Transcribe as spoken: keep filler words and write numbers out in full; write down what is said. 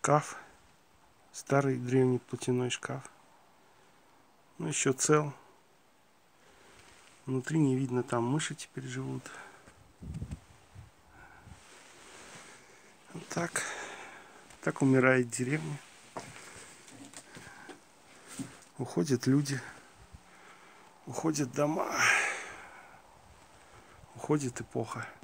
шкаф. Старый древний платяной шкаф. Ну, еще цел. Внутри не видно, там мыши теперь живут. Вот так. Так умирает деревня. Уходят люди. Уходят дома. Уходит эпоха.